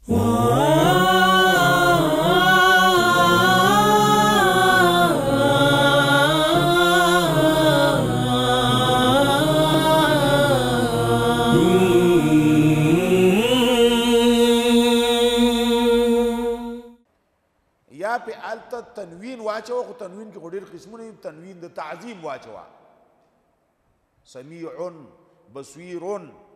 یا پہ آلتا تنوین واچوا خو تنوین کی غډیر قسمونه دي تنوین د تعظیم واچوا سمیع بصیر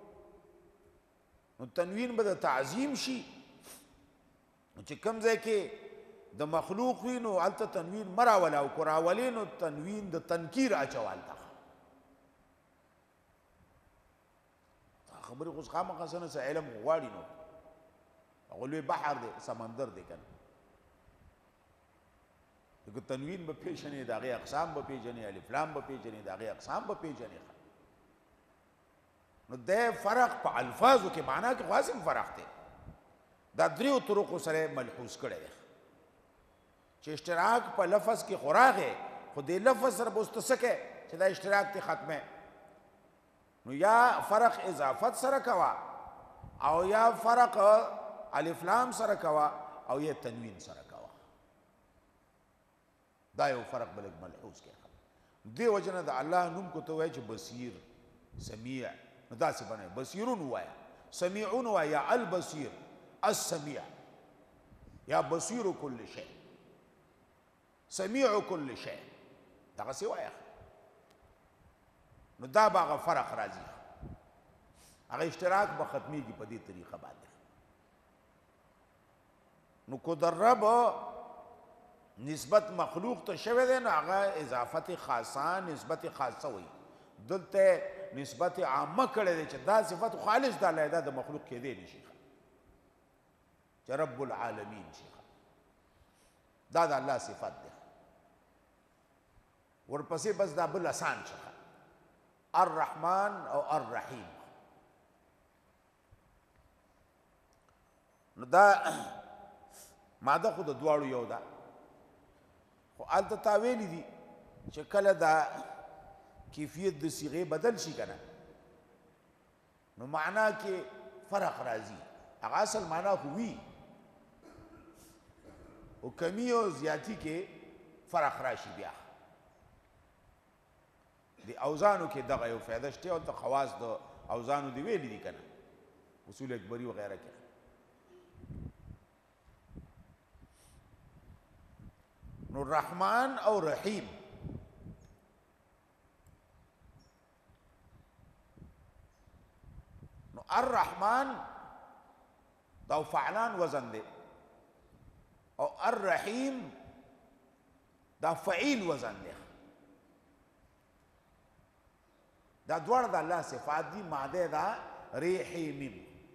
نو تنوین به د تعظیم شي چې کوم ځای کې د مخلوق وي نو هلته تنوین مه راوله او که راولې نو تنوین د تنکیر اچوه هلته خبرې خو خامخا څه نه څه علم غواړي نو هغه لوی بحر دی سمندر دی که نه که تنوین به پیژنې د هغې اقسام به پیژنې الف لام به پیژنې د هغې اقسام به پیژنې نو دی فرق په الفاظو کې معنا کې خو هسې فرق دی دا دریو طرقو سره ملحوظ کړی دی چې اشتراک په لفظ کې خو راغی خو دې لفظ سره به اوس ته څه کوې چې دا اشتراک دې ختمه نو یا فرق اضافت سره کوه او یا فرق الف لام سره کوه او یا تنوین سره کوه دا یو فرق بلک ملحوظ کې دې وجه نه د الله نوم کو ته وایي چې بصیر سمیع نو داسې بنئ بصیرون ووایه سمیعون ووایه یا البصیر السمیع یا بصیر کل شی سمیع کل شی دغسې وایه نو دا به هغه فرق راځي هغه اشتراک به ختمیږي په دې طریقه باندې نو کو د رب نسبت مخلوق ته شوی دی نو هغه اضافت خاصه نسبت خاصه وایي دلته نسبت عامه کړی دی چې دا صفت خالص د الله دا د مخلوق کېدی نشي چې رب العالمین شي دا د الله صفت دی ورپسې بس دا بل اسان شي الرحمن او الرحیم نو دا ماده خو د دواړو یو ده خو هلته تا ویلي دي چې کله دا کیفیت د صیغې بدل شي که نه نو معنا کې فرق راځي هغه اصل معنا خو وي او کمی او زیاتی کې فرق راشي بیا د اوزانو کې دغه یو فایده شته او ته خواص د اوزانو دی ویلي دي که نه اصول اکبري وغیره کې نو رحمان او رحیم نو الرحمن دا فعلان وزن دی او الرحیم دا فعیل وزن دی دا دواړه د الله صفات دي ماده دا رحیم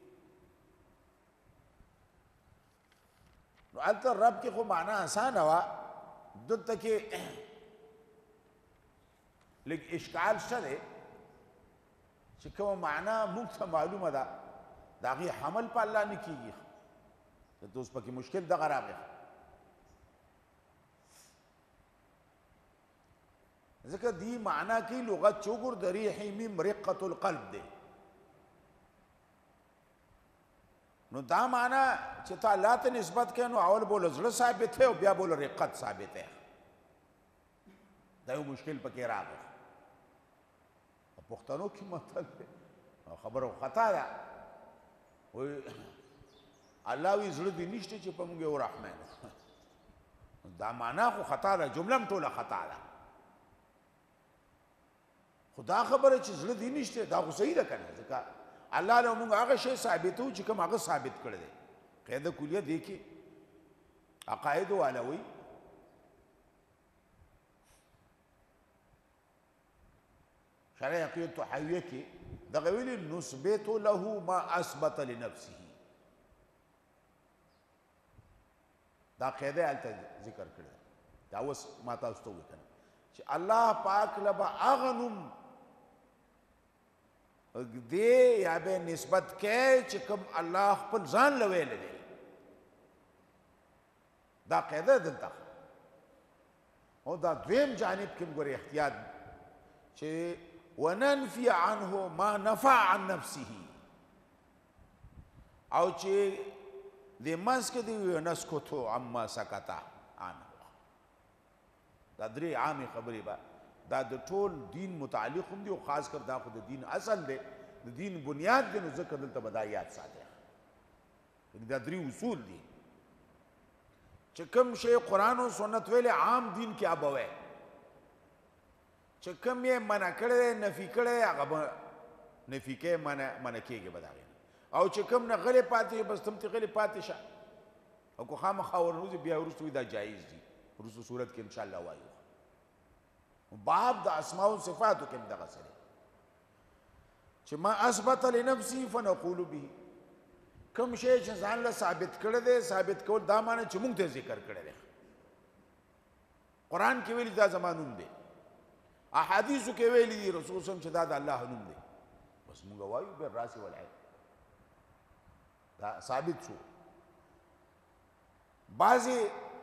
نو هلته رب کې خو معنا اسانه وه دلته کې لږ اشکال شته دی چې کومه معنا موږ ته معلومه ده د هغې حمل په الله نه کېږي دلته اوس پکې مشکل دغه راغی ځکه دی معنا کې لغت چې وګور د رحیم رقة القلب دی نو دا معنا چې ته الله ته نسبت کوې نو اول بوله زړه ثابت دی او بیا بوله رقت ثابت دی دا یو مشکل پکې راغی پښتنو کې متل دی خبره خطا ده وایي الله وی زړه دې نشته چې په موږ یو رحمان دا معنا خو خطا ده جمله هم ټوله خطا ده خو دا خبره چې زړه دې نشته دا خو صحیح ده که نه ځکه الله له موږ هغه شی ثابتو چې کوم هغه ثابت کړی دی قاعده کلیه دی کې عقایدو والا وایي شرع عقیدة تحویه کې دغه ویلي نثبت له ما اثبت لنفسه دا قاعده هلته ذکر کړی دا اوس ما تاسو ته ووایي که نه چې الله پاک له به هغه نوم دې یا به نسبت کې چې کوم الله خپل ځان له ویلی دی دا قاعده دلته او دا دویم جانب کې ګورې احتیاط چې وننفي عنه ما نفع عن نفسه او چې دې منځ کې دی نسکتو عما سکتا عنه دا درې عامې خبرې به دا د ټول دین متعلق هم دي او خاص کر دا خو د دین اصل دی د دین بنیاد دی نو ځکه دلته به دا یاد ساتئ دا درې اصول دي چې کوم شی قرآن او سنت ویلې عام دین کې اب وای چې کوم یې منع کړی نفي کړی هغه به نفي کې منع کېږي به د هغې او چې کوم نه غلی پاتې بس تم ته غلی پاتې شه او که خامخا ورنوځي بیا وروسته دا جایز دي وروسته صورت کې انشاءالله وایو باب د اسماء و صفاتو کې هم دغسې دی چې ما اثبت لنفسي فنقول به کوم شی چې ځان له ثابت کړی دی ثابت کول دا معنی چې موږ ته ذکر کړی دی قرآن کې ویلي دا زما نوم دی احادیثو کې ویلي دي رسول صلی چې دا د الله نوم دی بس موږ وایو بالراس والعين دا ثابت شو بعضې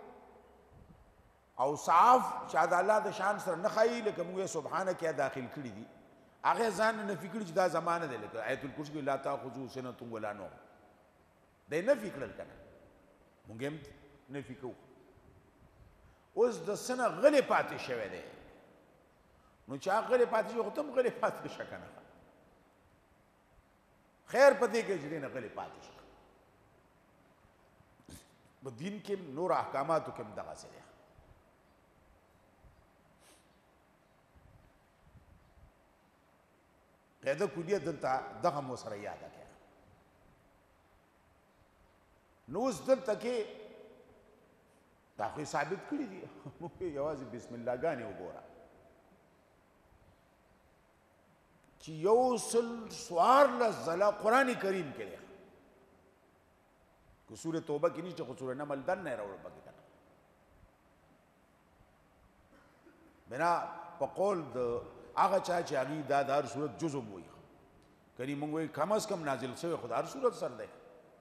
اوصاف چې د الله د شان سره نه ښایي لکه موږ یې سبحانه کې داخل کړي دي هغه ځان نه نفي کړي چې دا زما نه دی لکه آیت الکرسي کې لا تاخذو سنة ولا نوم دا یې نفي کړل که نه موږ هم نفي کوو اوس د څه نه غلی پاتې شوی دی نو چې هغه غلی پاتې شي خو ته هم غلی پاتې شه که نه خیر په دې کې چې دی نه غلی پاتې شه په دین کې نور احکاماتو کې هم دغسې دی قاعده کلیه دلته دغه مو سره یاده کړه نو اوس دلته کې دا خو ثابت کړي دي موږ یوازې بسم الله ګانې وګوره چې یو سل څوارلس ځله قرآن کریم کې دی که سورې توبه کې نشته خو سورې نمل دننه یې راوړه پکې که نه بنا په قول د هغه چا چې هغې دا د هر صورت جز هم وایي کني موږ وایي کم از کم نازل شوی خو د هر صورت سر دی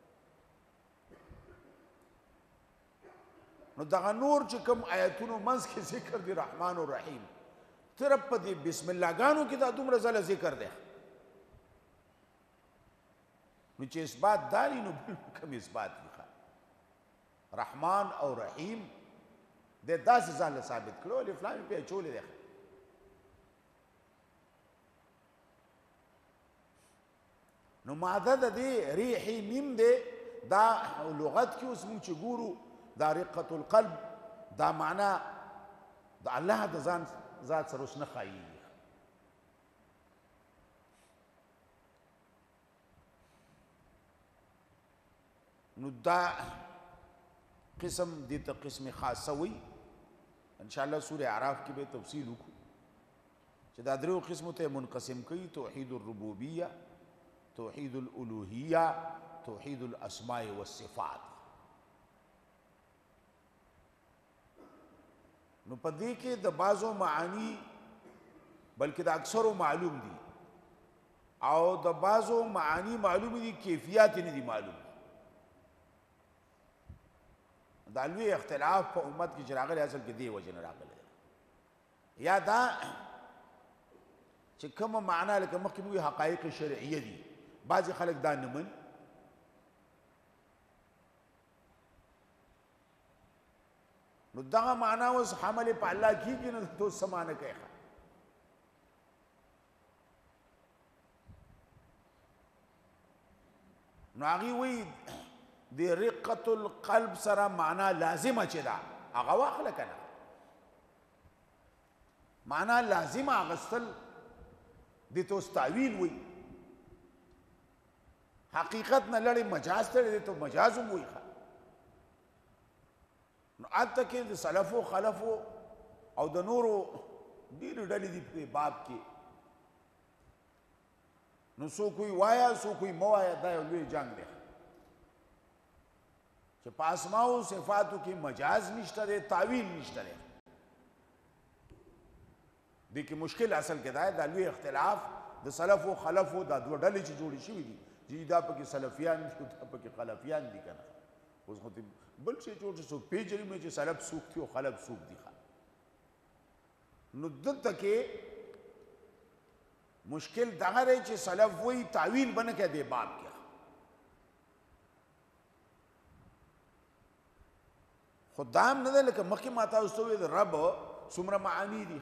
نو دغه نور چې کوم آیتونو منځ کې ذکر دی رحمان و رحیم صرف په دې بسم الله ګانو کې دا دومره ځله ذکر دی نو چې اثبات داري نو بل کوم اثبات دی رحمان او رحیم د داسې ځان له ثابت کړو الف لام پې اچولی دی نو ماده د دې ریحي میم دی دا لغت کې اوس موږ چې ګورو دا رقة القلب دا معنا د الله د ځان ذات سره اوس نه ښایي نو دا قسم دې ته قسم خاصه وي انشاءالله سورة اعراف کې به تفصیل وکړو چې دا دریو قسمو ته منقسم کوي توحید الربوبیه توحید الالوهیه توحید الاسماء والصفات نو په دې کې د بعضو معانی بلکې د اکثرو معلوم دي او د بعضو معانی معلوم دي کیفیات نه دي معلوم دا لوی اختلاف په امت کې چې راغلی اصل کې دې وجې نه راغلی یا دا چې کومه معنا لکه مخکې موږ حقایق شرعیه دي بعضې خلک دا نه مني نو دغه معنا اوس حمل په الله کېږي نو ته اوس څه معنی کوې نو هغې وایي د رقة القلب سره معنا لازمه چې ده هغه واخله که نه معنا لازمه اخیستل دې ته اوس تاویل وایي حقیقت نه لړې مجاز ته دې ته مجاز هم وایي نو هلته کې د سلفو خلفو او د نورو ډېرې ډلې دي په باب کې نو څوک وایي وایه څوک وایي مه وایه دا یو لوی جنګ دی چې په اسماء و صفاتو کې مجاز نشته دی تعویل نشته دی دې کې مشکل اصل کې دا دی دا لوی اختلاف د سلفو خلفو دا دوه ډلې چې جوړې شوي دي چې دا پکې سلفیان دي دا پکې خلفیان دي که نه اوس خو بل شی جوړ چې څوک پېژني نه چې سلف څوک دي او خلف څوک دي نو دلته کې مشکل دغه دی چې سلف وایي تعویل به نه کوي دې باب کې خدام نه ده لکه مخکې ما تاسو ته وویل د رب څومره معانی دي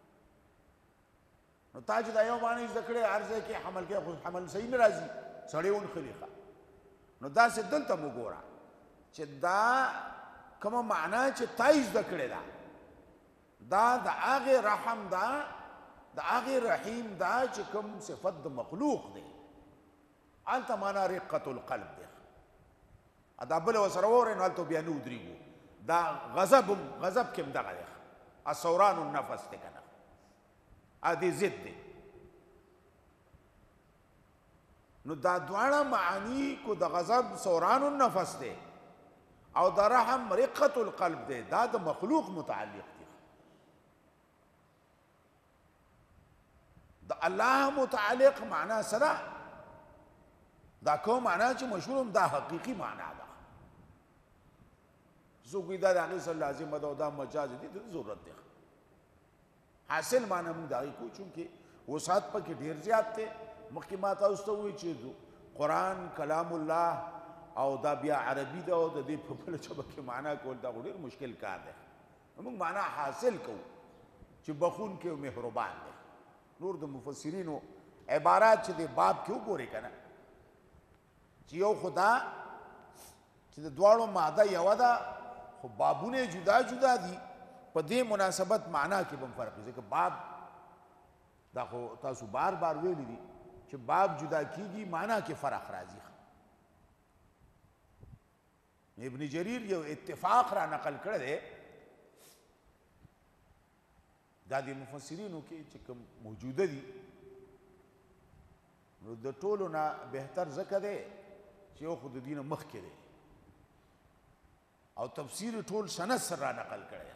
نو تا چې دا یو معنی زده کړې هر ځای کې حمل کې خو حمل صحیح نه راځي سړی ونښلي ښه نو داسې دلته مو ګوره چې دا کومه معنا چې تا یې زده کړې ده دا د هغې رحم ده د هغې رحیم ده چې کوم صفت د مخلوق دی هلته معنا رقة القلب دی دا بله ورسره واورئ نو هلته بیا نه ودرېږو دا غضب کې هم دغه دی الثوران النفس دی که نه دې ضد دی نو دا دواړه معانی کو د غضب ثوران النفس دی او د رحم رقة القلب دی دا د مخلوق متعلق دی د الله متعلق معنا سره دا کوم معنا چې مشهور هم دا حقیقي معنا ده څوک وایي دا د هغې سره لازمه ده او دا مجاز دي د ضرورت دی حاصل معنا موږ د هغې کوو چونکې وسعت پکې ډېر زیات دی مخکې ما تاسو ته ووایي چې قرآن کلام الله او دا بیا عربي ده او د دې په بله ژبه کې معنا کول دا خو ډېر مشکل کار دی موږ معنا حاصل کوو چې بخونکی او مهربان دی نور د مفسرینو عبارات چې د باب کې وګورئ که نه چې یو خدا چې د دواړو ماده یوه ده خو بابونه جدا جدا دي په دې مناسبت معنا کې به هم فرق دی ځکه باب دا خو تاسو بار بار ویلی دي چې باب جدا کیږي معنا کې فرق راځي ابن جریر یو اتفاق را نقل کړی دی دا د مفسرینو کې چې کوم موجوده دي نو د ټولو نه بهتر ځکه دی چې یو خو د دې نه مخکې دی او تفسیر ټول سند سره را نقل کړی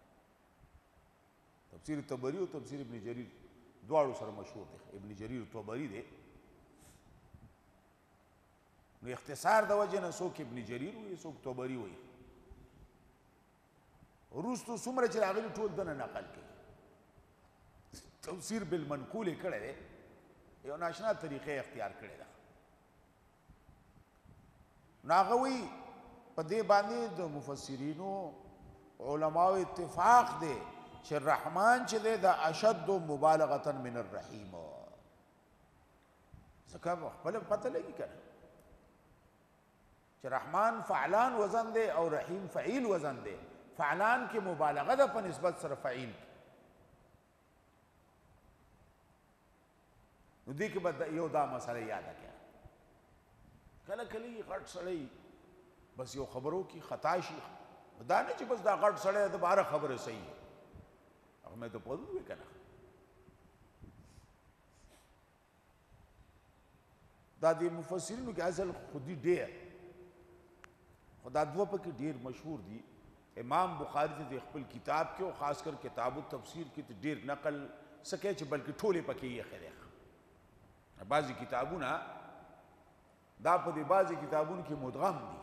تفسیر طبری او تفسیر ابن جریر دواړو سره مشهور دی ابن جریر طبری دی نو اختصار د وجه نه څوک ابن جریر وایي څوک طبری وایي وروستو څومره چې راغلي ټول دنه نقل کوي تفسیر بالمنقول یې کړی دی یو ناشنا طریقې اختیار کړې ده نو هغه وایي په دې باندې د مفسرینو علماو اتفاق دی چې رحمان چې دی دا اشد مبالغه من الرحیم ځکه خپله پته لګي که نه چې رحمان فعلان وزن دی او رحیم فعیل وزن دی فعلان کې مبالغه ده په نسبت سره فعیل نو دې کې به یو دا مسله یاده کړه کله کله غټ سړی بس یو خبرو کې خطا شي دا نه چې بس دا غټ سړی د باره خبره صحیح هغه مې ته پوه وی که نه دا د مفسرینو کې اصل خودي ډېر خو دا دوه پکې ډېر مشهور دي امام بخاري ته د خپل کتاب کې او خاص کر کتاب التفسیر کې ته ډېر نقل سکے چې بلکې ټولې پکې یې خیره بعضی کتابونه دا په دې بعضی کتابونو کې مدغم دي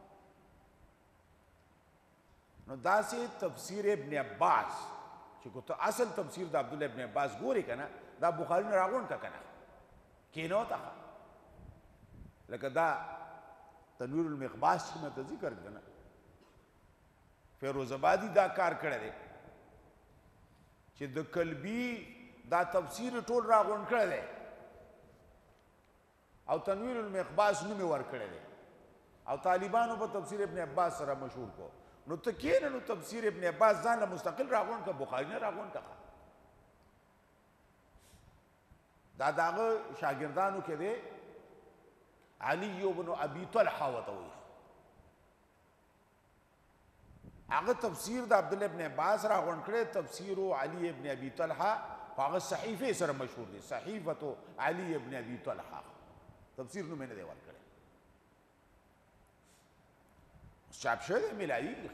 نو داسې تفسیر ابن عباس چې کو ته اصل تفسیر د عبدالله ابن عباس ګورې که نه دا بخاري نه راغونډ که نه کینو ته لکه دا تنویر المقباس چې مې ته ذکر کړه نه فیروز آبادي دا کار کړی دی چې د کلبي دا تفسیر ټول راغونډ کړی دی او تنویر المقباس نوم یې ورکړی دی او طالبانو په تفسیر ابن عباس سره مشهور کو نو ته کښېنه نو تفسیر ابن عباس ځان له مستقل راغونډ که بخاري نه راغونډ که دا د هغه شاګردانو کې دی علي بن ابي طلحه ورته وایي هغه تفسیر د عبدالله ابن عباس راغونډ کړی تفسیر علي ابن ابي طلحه په هغه صحیفې سره مشهور دی صحیفة علي ابن ابي طلحه تفسیر نوم یې نه دی ورکړی چاپ شوی دی میلایي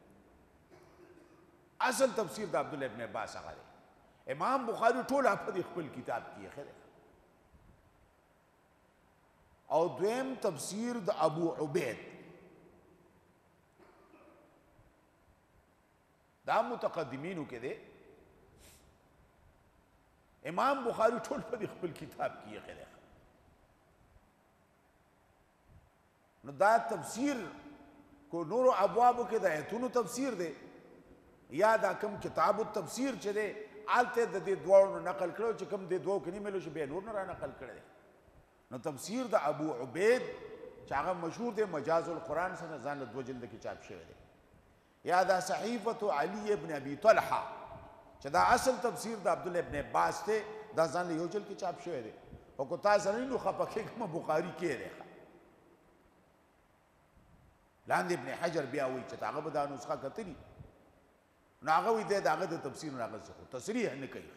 اصل تفسیر د عبدالله ابن عباس هغه دی امام بخاري ټول په دې خپل کتاب کې یې او دویم تفسیر د ابو عبید دا متقدمینو کې دی امام بخاري ټول په دې خپل کتاب کې یې نو دا تفسیر کو نورو ابوابو کې د ایتونو تفسیر دی یا دا کم کتاب التفسیر چې دی آلته د دې دواړو نقل کړو چې کم دې دوو کې نه ملو چې بیا نور نه را نقل کړی دی نو تفسیر د ابو عبید چې هغه مشهور دی مجاز القرآن سره ځان له دوه جلده کې چاپ شوی دی یا دا صحیفة علی ابن ابي طلحه چې دا اصل تفسیر د عبدالله ابن عباس دی دا ځان له یو جلد کې چاپ شوی دی او که تاسو سره نو خپه کېږم بخاري کې دی لاندې ابن حجر بیا وایي چې هغه به دا نسخه کتلي نو هغه وایي دی د هغه د تفسیر نه هغه څه تصریح نه کوي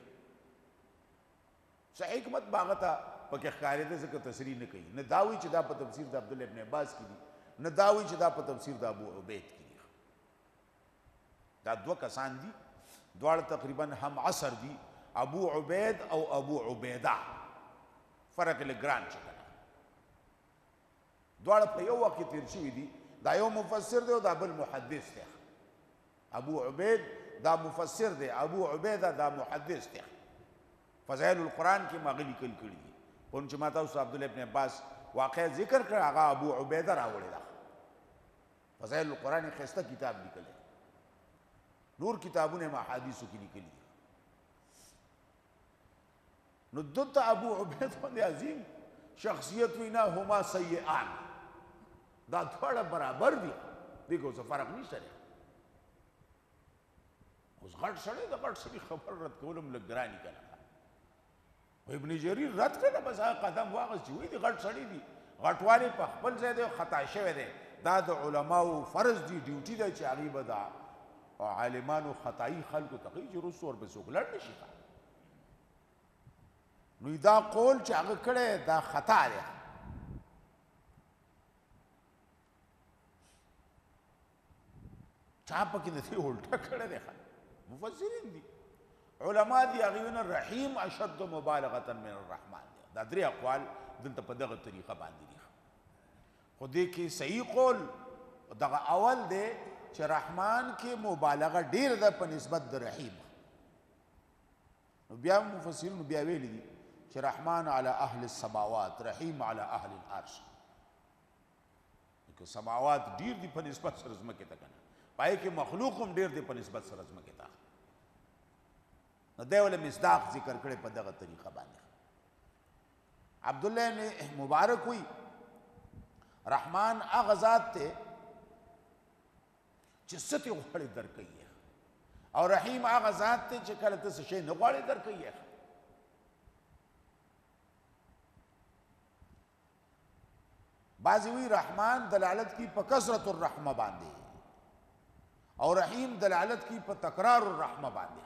څه حکمت به هغه ته پکې ښکارېده ځکه تصریح نه کوي نه دا وایي چې دا په تفسیر د عبدالله ابن عباس کې دي نه دا وایي چې دا په تفسیر د ابو عبید کې دي دا دوه کسان دي دواړه تقریبا هم عصر دي ابو عبید او ابو عبیده فرق یې ګران چې کنه دواړه په یو وخت کې تیر شوي دي دا یو مفسر دی او دا بل محدث دی ابو عبید دا مفسر دی ابو عبیده دا محدث دی فضائل القرآن کې ما غلي کړي دي پون چې ما تاسو عبدالله ابن عباس واقع ذکر کړ هغه ابو عبیده راوړی دا فضائل القرآن یې ښایسته کتاب لیکلی نور کتابونه ما حدیثو کې لیکلي دي نو دلته ابو عبید باندې عظیم شخصیت وینا هما سیئان دا دواړه برابر دي دې کو څه فرق نشته دی اوس غټ سړی د غټ سړي خبر رد کولم لږ ګراني کنه ابن جریر رد کړه بس هغه قدم واغس چې وایي دي غټ سړی دي غټوالی په خپل ځای دی خطا شوی دی دا د علماو فرض دي ډیوټي دی چې هغوی به دا عالمانو خطایي خلکو ته کوي چې وروسته ورپسې څوک لړ نه شي نو دا قول چې هغه کړی دا خطا دی چا پکې د دې الټه کړی دی مفسرین دي علما دي هغوی نه رحیم اشد مبالغة من الرحمن دی دا درې اقوال دلته په دغه طریقه باندې دي خو دې کې صحیح قول دغه اول دی چې رحمان کې مبالغه ډیر ده په نسبت د رحیم نو بیا مفسرینو بیا ویلي دي چې رحمان علی اهل السماوات رحیم علی اهل العرش که سماوات ډیر دي په نسبت سره ځمکې ته کنه پای کې مخلوق هم ډیر دی په نسبت سره ځمکې ته نو دی ولې مصداق ذکر کړی په دغه طریقه باندې عبدالله مبارک وی رحمان هغه ذات دی چې څه ترې غواړې درکوي او رحیم هغه ذات دی چې کله ته څه شی نه غواړې درکوي بعضې وی رحمان دلالت کی په کثرت الرحمه باندې او رحیم دلالت کی په تکرار الرحمه باندې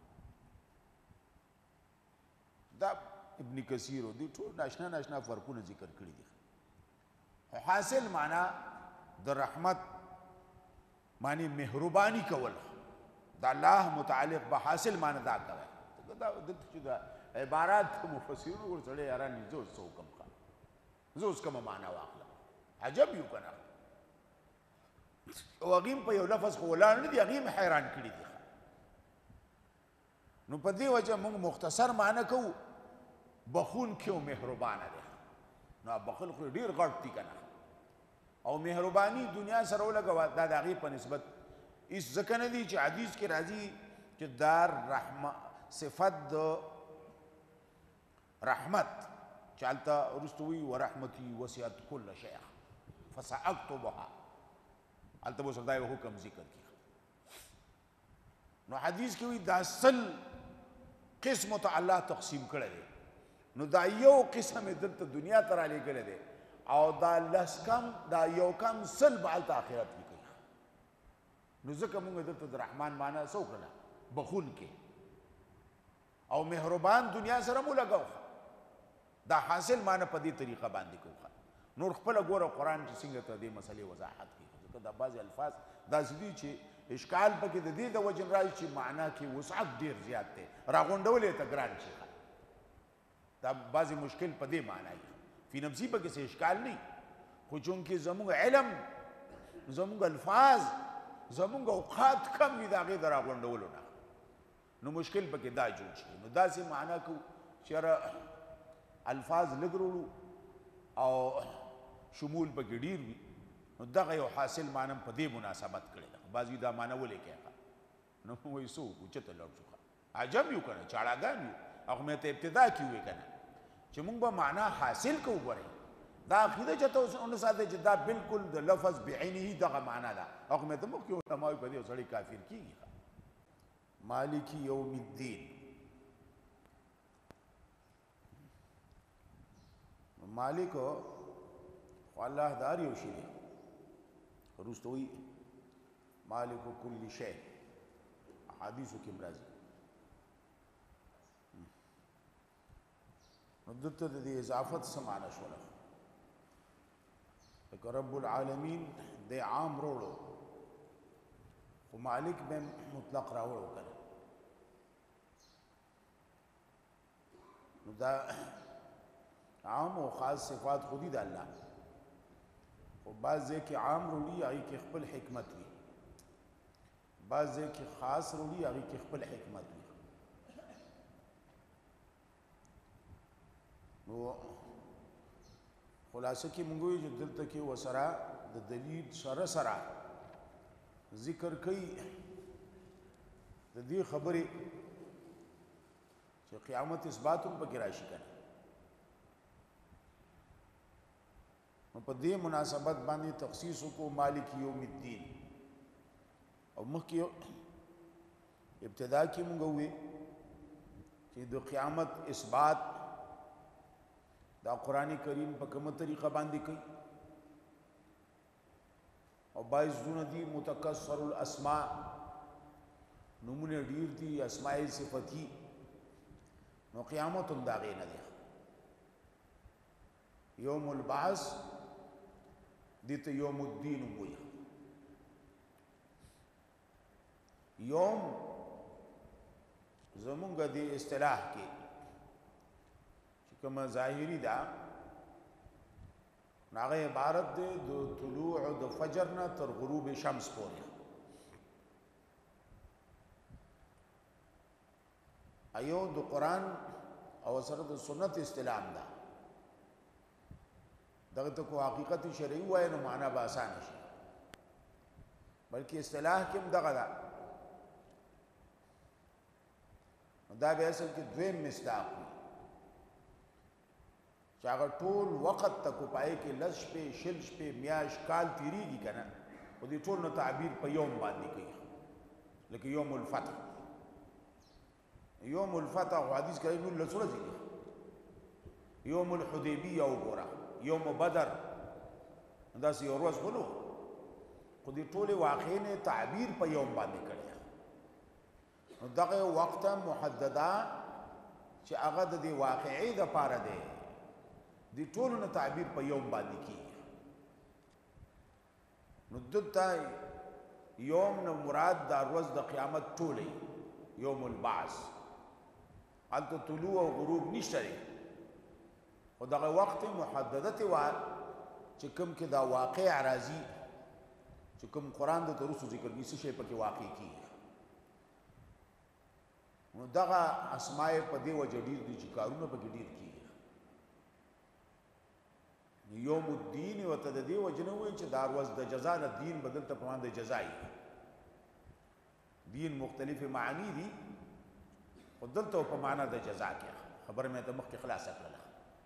دا ابن کثیر دی ټول ناشنا ناشنا فرقونه ذکر کړي دي حاصل معنا د رحمت معنی مهربانی کول دا الله متعلق به حاصل معنی دا کوي دا دلته چې دا عبارات مفسرین ورسره یاران زو څه حکم کا زه اوس کومه معنا واخلم عجب یو کنه او هغې په یو لفظ خو ولاړ نه دي هغې مې حیران کړي دي نو په دې وجه موږ مختصر معنی کوو بخونکی او مهربانه دی نو بخل خو ډېر غټ دي که نه او مهرباني دنیا سره ولګوه دا د هغې په نسبت هېڅ ځکه نه دي چې حدیث کې راځي چې دا صفت د رحمت چې هلته وروسته وایي ورحمتي وسعت کل شیء فساکتبها هلته به دا یو حکم ذکر کړي نو حدیث کې وایي دا سل قسمو ته الله تقسیم کړی دی نو دا یو قسم یې دلته دنیا ته رالیږلی دی او دا لس کم دا یو کم سل به هلته آخرت کې کوي نو ځکه موږ دلته د رحمان معنا څه وکړله بخونکی او مهربان دنیا سره مو لګو دا حاصل معنی په دې طریقه باندې کوو نور خپله ګوره قرآن چې څنګه ته دې مسلې وضاحت کوي ځکه دا بعضې الفاظ داسې دي چې اشکال پکې د دې د وجې راځي چې معنا کې وسعت ډېر زیات دی راغونډول یې ته ګران شي دا بعضې مشکل په دې معنا وي فی نفسي پکې څه اشکال نه خو چونکې زموږ علم زموږ الفاظ زموږ اوقات کم وي د هغې د راغونډولو نه نو مشکل پکې دا جوړ شي نو داسې معنا کوو چې الفاظ لږ وروړو او شمول پکې ډېر وي نو دغه یو حاصل معنی په دې مناسبت کړی ده بعضې دا معنی ولیکئ نو وایي څه وکړو چېرته لاړ شو عجب یو که نه چاړاګان یو هغه مې ته ابتدا کې وویې که نه چې موږ به معنا حاصل کوو ګورئ دا عقیده چې ته ونساتئ چې دا بلکل د لفظ بعینه دغه معنا ده هغه مې ته مخکې علماوي په دې یو سړی کافر کېږي مالک یوم الدین مالک خو الله دار یو شی دی وروسته وایي مالک کل شی احادیثو کې هم راځي نو دلته د دې اضافت څه معنی شوله لکه رب العالمین د عام روړو خو مالک به مطلق راوړو که نه نو دا عام او خاص صفات خودی د الله خو بعض ځای کې عام روړي هغې کې خپل حکمت وي بعض ځای کې خاص روړي هغې کې خپل حکمت وي نو خلاصه کې مونږ وایو چې دلته کې ورسره د دلیل سره سره ذکر کوي د دې خبرې چې قیامت اثبات هم پکې راشي که نه نو په دې مناسبت باندې تخصیص وکړو مالک یوم الدین او مخکې ابتدا کې مونږ وویل چې د قیامت اثبات دا قرآن کریم په کومه طریقه باندې کوي او بعض زونه دي متکثر الاسماء نمونه ډیر دي اسماء صفتی نو قیامت هم د هغې نه دی یوم البعث دې ته یوم الدین وایي یوم زمونږ د اصطلاح کې کومه ظاهري ده نو هغه عبارت دی د طلوع د فجر نه تر غروب شمس پورې ایو د قرآن او سره د سنت اصطلاح ده دغه ته کو حقیقت شرعي وایي نو معنا به اسانه شي بلکې اصطلاح کې هم دغه ده دا به اصل کې دویم مصداق وي چې هغه ټول وخت ته کو پای کې لس شپې شل شپې میاشت کال تیریږي که نه خو دې ټول نه تعبیر په یوم باندې کوي لکه یوم الفتح یوم الفتح خو حدیث کې راځي 19 ورځې دي یوم الحدیبیه وګوره یوم بدر داسې یو ورځ خو نه خو دې ټولې واقعې نه تعبیر په یوم باندې کړی نو دغه وخت محدده چې هغه د دې واقعې دپاره دی دی ټولو نه تعبیر په یوم باندې کېږي نو دلته یوم نه مراد دا ورځ د قیامت ټولې یوم البعث هلته طلوع او غروب نشته دی خو دغه وخت محددت وه چې کوم کې دا واقع راځي چې کوم قرآن د ترسو ذکر کړي څه شی پکې واقع کېږي نو دغه اسماء په دې وجه ډېر دي چې کارونه پکې ډېر کېږي یوم الدین ورته د دې وجه نه وایي چې دا ورځ د جزا نه دین بدل ته په معنی د جزا دین مختلف معنی دي خو دلته په معنی د جزا کې خبره مې ته مخکې خلاصه کړله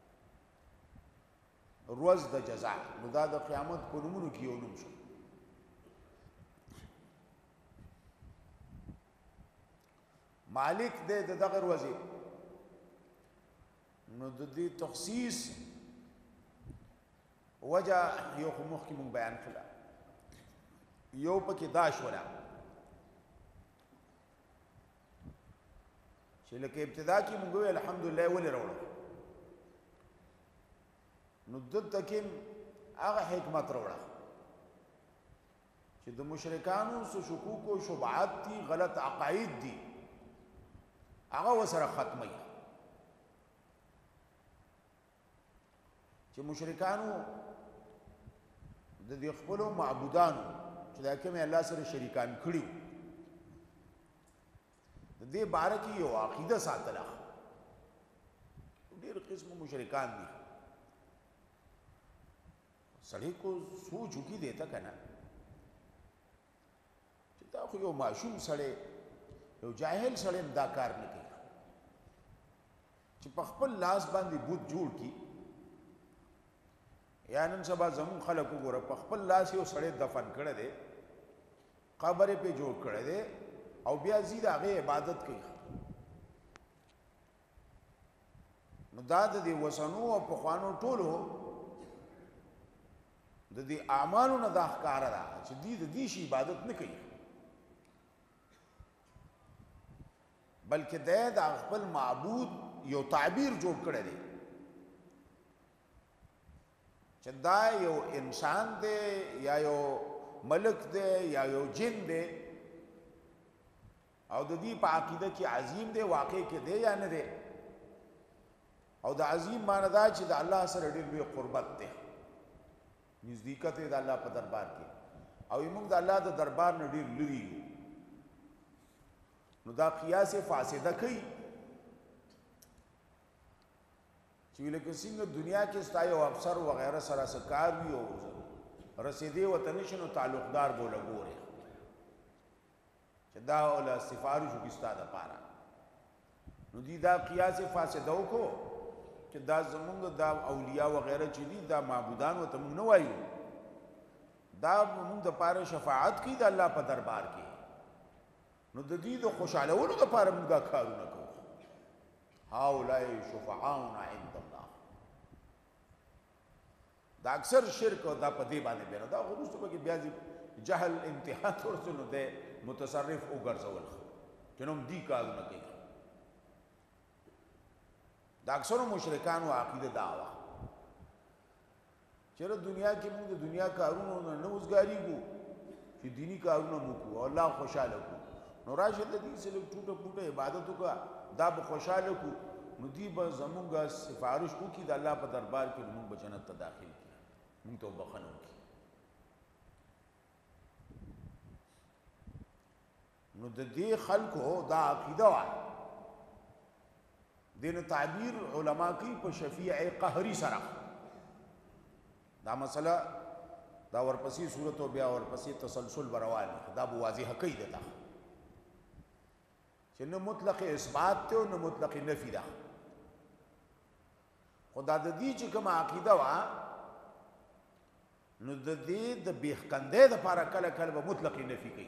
ورځ د جزا نو دا د قیامت په نومونو کې یو نوم شو مالک دی د دغه ورځې نو د دې تخصیص وجه یو خو مخکې مونږ بیان کړه یو پکې دا شوله چې لکه ابتدا کې مونږ وویل الحمدلله ولې راوړو نو دلته کې هغه حکمت راوړه چې د مشرکانو څه شکوک او شبهات دي غلط عقاید دي هغه ورسره ختموي چې مشرکانو د دې خپلو معبودانو چې دا کوم الله سره شریکان کړي د دې باره کې یو عقیده ساتله ډېر قسم مشرکان دي سړی کو سوچ وکړي دیتا که نه چې دا خو یو معشوم سړی یو جاهل سړی هم دا کار نه کوي چې په خپل لاس باندې بوت جوړ کړي یا نن سبا زمون خلک وګوره په خپل لاس یو سړی دفن کړی دی قبر یې پې جوړ کړی دی او بیا ځي د هغې عبادت کوي نو دا د دې وسنو او پخوانو ټولو د دې اعمالو نه دا ښکاره ده چې دوی د دې شي عبادت نه کوي بلکې دی د خپل معبود یو تعبیر جوړ کړی دی چې دا یو انسان دی یا یو ملک دی یا یو جن دی او د دې په عقیده کې عظیم دی واقع کې دی یا نه دی او د عظیم معنی دا چې د الله سره ډېر لوی قربت دی نزدېکت دی د الله په دربار کې او موږ د الله د دربار نه ډېر لرې یو نو دا قیاس فاسده کوي چې لکه څنګه دنیا کې ستا یو افسر وغیره سره څه کار وي او رسېدې ورته نشي نو تعلقدار به له ګورې چې دا له سفارش وکړي ستا دپاره نو دوی دا قیاس فاسده وکړو چې دا زمونږ دا اولیاء وغیره چې دي دا معبودان ورته موږ نه وایو دا موږ دپاره شفاعت کوي د الله په دربار کې نو د دوی د خوشحالولو دپاره موږ دا کارونه کوو هؤلاء شفعاؤنا عند الله دا اکثر شرک دا په دې باندې بیا دا وروسته پکې بیا جهل امتحان ورسره نو دی متصرف وګرځول چې نو دې کارونه کوي دا اکثرو مشرکانو عقیده دا وه چېرې دنیا کې موږ د دنیا کارونو نه وزګارېږو چې دیني کارونه مو کوو او الله خوشحاله کړو نو راشه د دې سره ټوټه پوټه عبادت وکړه دا به خوشحاله کړو نو دوی به زمونږ سفارش وکړي د الله په دربار کې موږ به جنت ته داخل کړي موږ ته بخښنه وکړي نو د دې خلکو دا عقیده وه دین تعبیر علما کی په شفیع قهری سره دا مسله دا ورپسې صورت او بیا ورپسې تسلسل بروان دا به واضح کوي دته چې نه مطلق اثبات ته او نه مطلق نفی ده خدا د دې چې کوم عقیده وا نو د دې د بیخکندې د لپاره کله کله به مطلق نفی کوي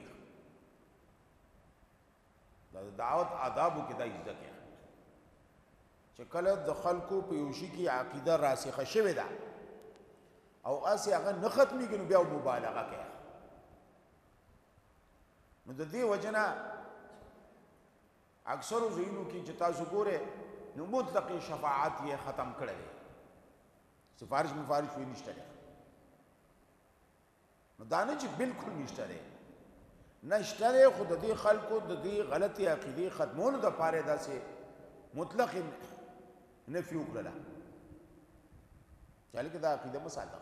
دا دعوت آدابو کې دا عزت ده چې کله د خلکو په یو شي کې عقیده راسخه شوې ده او اسې هغه نه ختمېږي نو بیا مبالغه کوي نو د دې وجه نه اکثرو ځایونو کې چې تاسو ګورئ نو مطلق شفاعت یې ختم کړی دی سفارش مفارش وی نشته دی نو دا نه چې بالکل نشته دی نشته دی خو د دې خلکو د دې غلطې عقیدې ختمولو دپاره داسې مطلق نفی وکړله چې هلکه دا عقیده مه ساته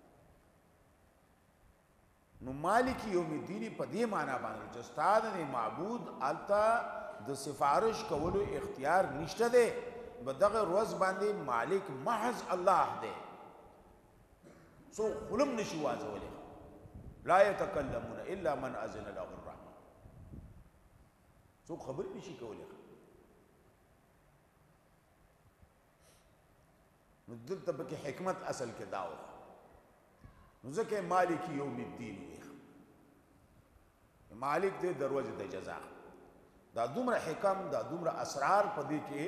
نو مالک یوم الدین په دې معنا باندې چې ستا د معبود هلته د سفارش کولو اختیار نشته دی په دغه ورځ باندې مالک محض الله دی څوک خلم نشي واځولی لا یتکلمون الا من اذن له الرحمن څوک خبرې نشي کولی نو دلته پکې حکمت اصل کې دا وه نو ځکه مالک یوم الدین وي مالک دی د ورځې د جزا دا دومره حکم دا دومره اسرار په دې کې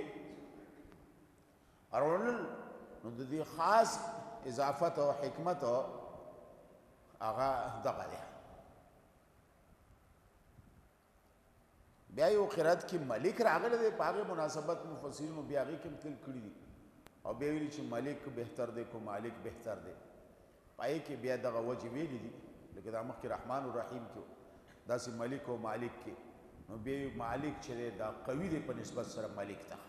اړوندل نو د دې خاص اضافت او حکمت هغه دغه دی بیا یو قرات کې ملک راغلی دی په هغې مناسبت مفسرینو بیا هغې کې هم تل کړي دي او بیا ویلي چې ملک بهتر دی کو مالک بهتر دی پای کې بیا دغه وجې ویلي دي لکه دا مخکې رحمان الرحیم کې داسې ملک او مالک کې نو بیا مالک چې دی دا قوي دی په نسبت سره ملک ته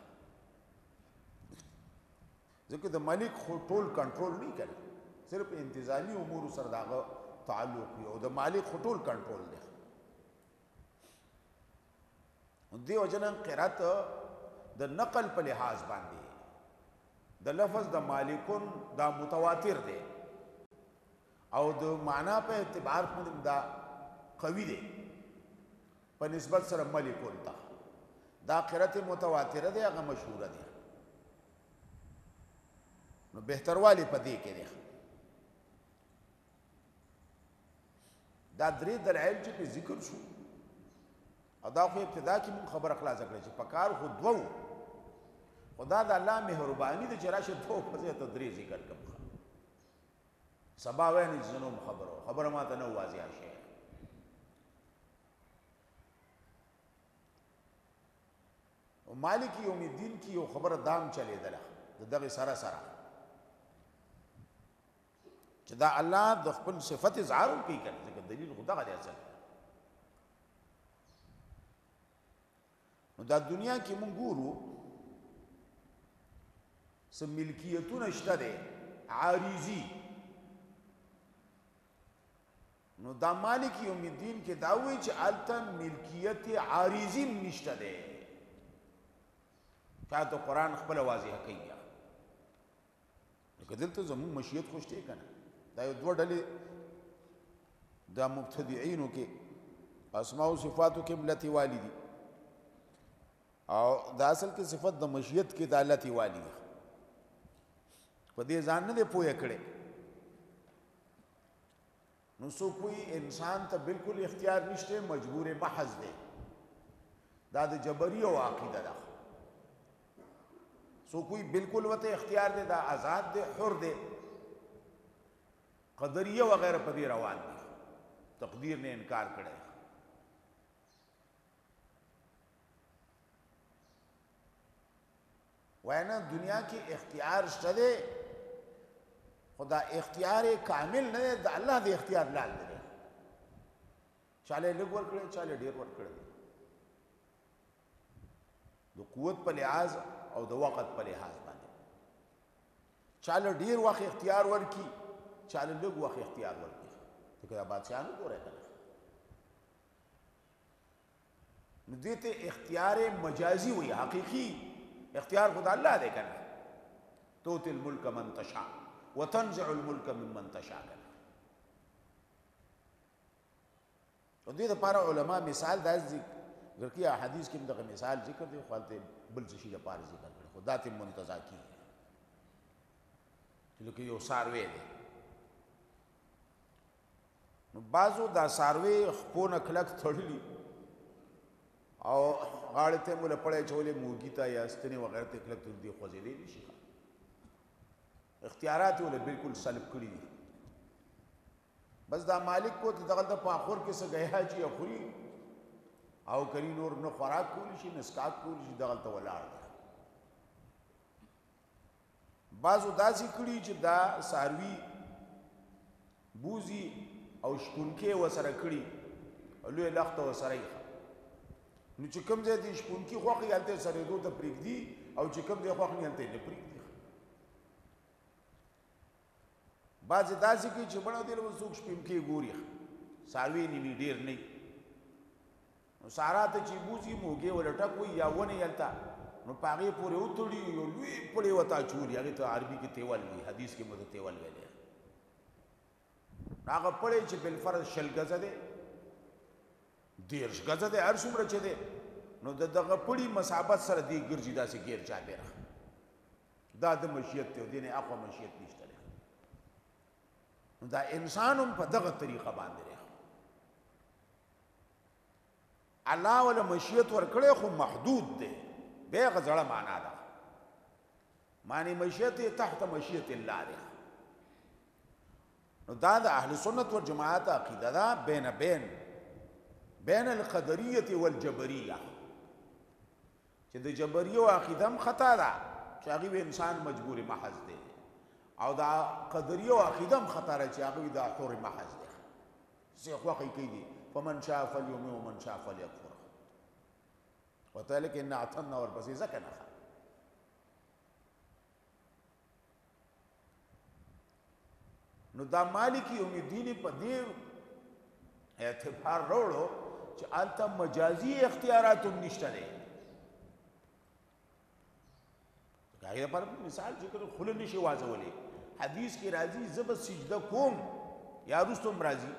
ځکه د ملک خو ټول کنټرول نه کوي صرف انتظامی امور سره دغه تعلق وي او د مالک خو ټول کنټرول دی دې وجه نه قرات د نقل په لحاظ باندې د لفظ د مالکون دا متواتر دی او د معنا په اعتبار باندې دا قوي دی په نسبت سره ملکون ته دا قرأت متواتره دی هغه مشهوره دی نو بهتروالی په دې کې دی دا درې دلایل چې په ذکر شو او دا خو ابتدا کې مون خبره خلاصه کړې چې په کار خو دوو خدا د الله مهرباني د چې راشه دوه په ځای ته درې ذکر کوم سبا ویني جنوم خبره ما ته نه واضح شي او مالک یوم الدین کی یو خبره دام چلی دله دغه سره چې دا الله د خپل صفت اظهار کوي کنه ځکه دلیل خدا غلی اصل نو دا دنیا کې مونږ ګورو سم ملکیتونه شته دي عارضی نو دا مالک یوم الدین کې دا وایي چې الته ملکیت عارضی نشته ده چاته قرآن خپل واضح کوي لکه دلته زموږ مشیت خوشته کنه دا یو دوه ډلې دا مبتدعینو کې اسماء او صفاتو کې ملتی والدی او دا اصل کې صفت د مشیت کې د الله تی والدی په دې ځان نه پوهه کړي نو سو کوئی انسان ته بالکل اختیار نشته مجبور محض دی دا د جبری او عقیده ده سو کوئی بالکل وته اختیار دی دا آزاد دی حر دی قدریه وغیرہ په دې روان دي تقدیر نے انکار کړي وینا دنیا کې اختیار شته دی خدا اختیار کامل نه د الله د اختیار لاندې دی چاله لږ ورکړي چاله ډیر ورکړي د قوت په لحاظ او د وخت په لحاظ باندې چاله ډیر وخت اختیار ورکي چاله لږ وخت اختیار ورکي دغه بادشاہانو ګورې کنه نو دې ته اختیار مجازي وي حقيقي اختیار خدا الله دې کنه توت الملک من تشاء وتنزع الملك ممن تشاء او دې لپاره علما مثال دا ذکر کیا حدیث کې دغه مثال ذکر دی خپل بل څه شي لپاره ذکر کړي خدا ته منتزع کی لکه یو ساروی دی نو بازو دا ساروی خپونه کلک تړلی او غاړه ته مولا پړې چولې موګی ته یا ستنی وغیرہ ته کلک تړلی خوځېلې نشي اختیارات ول بالکل سلب کړی دي بس دا مالک کو دغه د پاخور کې څه غیا چې اخري او کری نور نو خوراک کولی شي نسکات کولی شي دغه ته ولاړ بعضو داسې کړي چې دا ساروی بوزي او شپونکې وسره کړي لوی لخت وسره یې نو چې کوم ځای دې شپونکې خوخي هلته سره دوه ته پرېږدي او چې کوم ځای خوخ نه هلته نه پرېږدي بعضې داسې کوي چې بڼه دې له څوک شپونکې ګوري ساروی نیمې ډېر نه نو سارا ته چې بوزي موږې ولټک وي یا ونې هلته نو په هغې پورې وتړي یو لوی پړې ورته اچولي هغې ته عربي کې تیول وي حدیث کې مو ته تیول ویلی هغه پړې چې بالفرض 20 ګزه دی 10 ګزه دی هر څومره چې دی نو د دغه پړې مسافت سره دی ګرځي داسې غیر چاپېره دا د مشیت دی دې نه اقوا مشیت نشته دی نو دا انسان هم په دغه طریقه باندې دی الله ولا مشیت ورکړی خو محدود دی بے غزړه معنا ده معنی مشیت تحت مشیت الله ده نو دا د اهل سنت والجماعت عقیده ده بین القدریه والجبریه چې د جبریه عقیده هم خطا ده چې هغه انسان مجبور محض دی او دا قدریه عقیده هم خطا ده چې هغه د حر محض دی څه خوخی کوي فمن شاء فليؤمن ومن شاء فليكفر وذلك ان اعطنا ورپسې ځکه نو دا مالک یوم الدین په دې اعتبار وروړو چې الته مجازي اختیارات هم نشته دي هغه پر مثال ذکر خل نشي واځولې حدیث کې راځي زب سجده کوم یا رستم راځي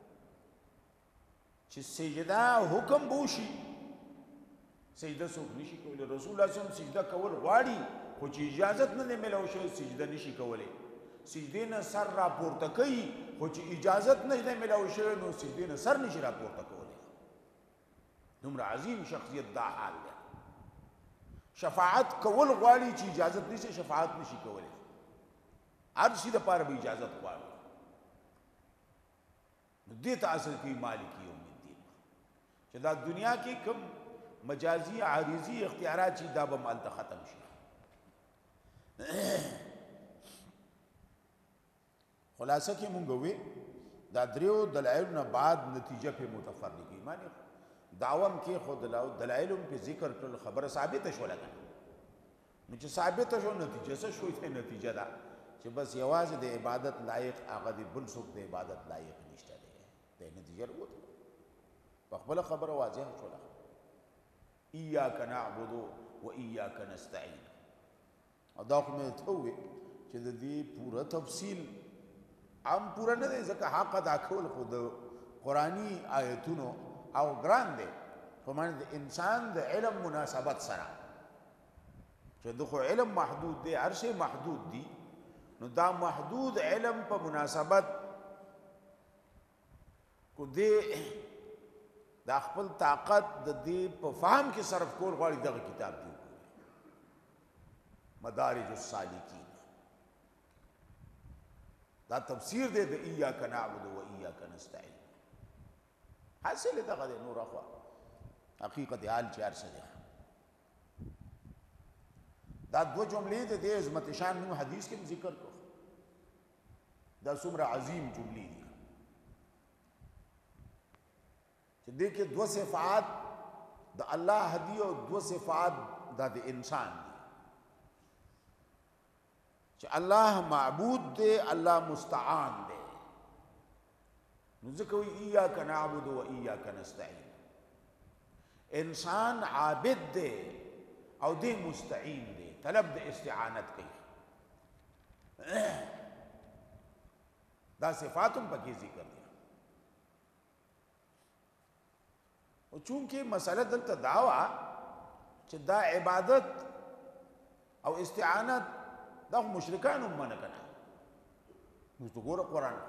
چې سجده حکم بوشي سجده څوک نشي کولی رسول الله صلی الله علیه وسلم سجده کول غواړي خو چې اجازت نه دی میلاو شوی سجده نشي کولی سجدې نه سر راپورته کوي خو چې اجازت نه دی میلاو شوی نو سجدې نه سر نشي راپورته کولی دومره عظیم شخصیت دا حال دی شفاعت کول غواړي چې اجازت نشي شفاعت نشي کولی هر شي دپاره به اجازت غواړي نو دې ته اصل کې مالک یوم الدین چې دا دنیا کې کوم مجازي عارضي اختیارات چې دا به مالته ختم شي خلاصه کې مونږ وې دا دریو دلایل نه بعد نتیجه په متفرقی معنی دعوام کې خود دلایل په ذکر کړل خبره ثابت شو لګا نو چې ثابت شو نتیجه څه شوې ته نتیجه دا چې بس یوازې د عبادت لایق هغه د بل څوک د عبادت لایق نشته دی د نتیجه وروته په خپل خبره واضح شو لګا ایاک نعبد و ایاک نستعین او دا خو مې ته وې چې د دې پوره تفصیل عام پوره نه دی ځکه حق ادا کول خو د قرآني آیتونو او ګران دی په معنی د انسان د علم مناسبت سره چې د خو علم محدود دی هر شی محدود دی نو دا محدود علم په مناسبت کو دی دا خپل طاقت د دې په فهم کې صرف کول غواړي دغه کتاب دی مدارج السالکین دا تفسیر دی د ایاک نعبد و ایاک نستعین حاصل دغه دی نور اخوا حقیقت حال چې هر څه دی دا دو جملې د دې عظمت شان نو حدیث کې ذکر کو دا څومره عظیم جملې دي چې دې کې دو صفات د الله هدي او دو صفات د انسان دي چې الله معبود دی الله مستعان دی نو ځکه وایي ایاک نعبد و ایاک نستعین انسان عابد دی او دی مستعین دی طلب د استعانت کوي دا صفات هم پکې ذکر دي او چونکه مسله دلته دعوا چې دا عبادت او استعانت دا مشرکان هم منع کنه نو ته ګوره قرآن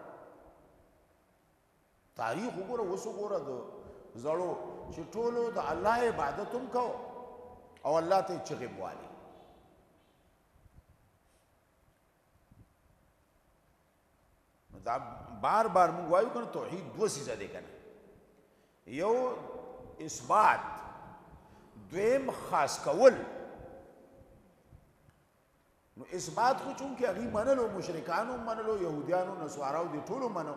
تاریخ وګوره اوس وګوره د زړو چې ټولو د الله عبادت هم کو او الله ته چغې بوالي نو دا بار بار موږ وایو کنه توحید دوه څیزه دی کنه یو اثبات دویم خاص کول نو اثبات خو چونکه هغه منلو مشرکانو منلو يهوديانو نصاراو دي ټولو منو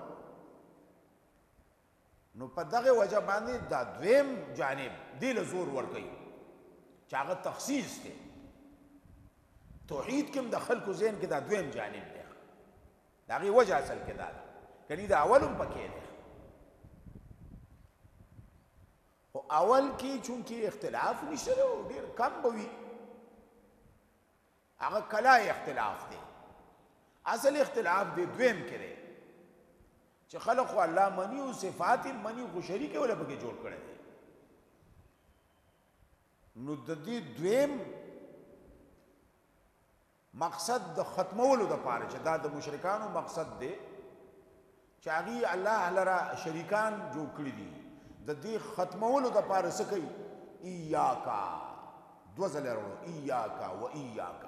نو په دغه وجه باندې دا دویم جانب دی له زور ورکي چې هغه تخصیص دی توحید کوم د خلکو ذهن کې دا دویم جانب دی دا غي وجه اصل کې دا کني دا اولم پکې دی او اول کې چونکه اختلاف نشته ډیر کم بوي هغه کلا اختلاف دی اصل اختلاف دی دویم کې دی چې خلق الله منی او صفات منی خو شریک ولا پکې جوړ کړي دي نو د دې دویم مقصد د ختمولو د پاره چې دا د مشرکانو مقصد دی چې هغه الله لرا شریکان جوړ کړی دي د دې ختمولو د پاره څه کوي ایاکا دو ځله ورو ایاکا و ایاکا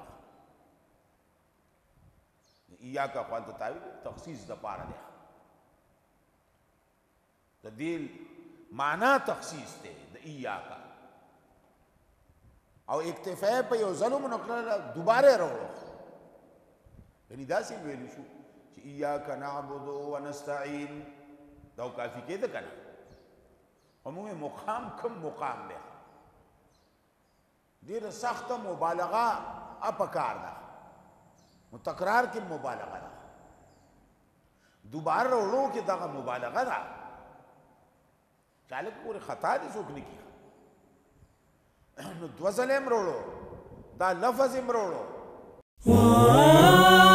ایاکا خو ته تعویل تخصیص د پاره دی د دې معنا تخصیص دی د ایاکا او اکتفا په یو ظلم نکړه دوباره راوړو یعنی دا څه ویل شو چې ایاک نعبد و نستعين دا کافی کېده کنه همغه مقام کم مقام دی ډیره سخت مبالغه اپکار ده نو تکرار کې مبالغه ده دوباره راوړو کې دا مبالغه ده چالک پورې خطا دي څوک نه کی نو دو ځله امرولو دا لفظ امرولو